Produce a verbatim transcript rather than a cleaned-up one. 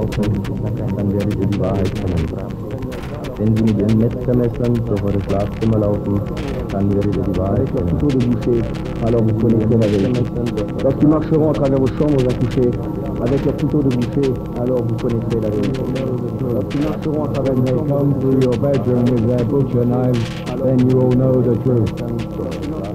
messen, dann werdet ihr die Wahrheit kennen. Wenn sie mit ihren Metzgermessern durch eure Schlafzimmer laufen, dann werdet ihr die Wahrheit kennen. Couteau de boucher, alors vous connaîtrez la vérité. Lorsqu'ils marcheront à travers vos chambres à coucher, avec leur couteau de boucher, alors vous connaîtrez la vérité. Lorsqu'ils marcheront à travers vos chambres, Come through your bedroom with their butcher knives, then you will know the truth.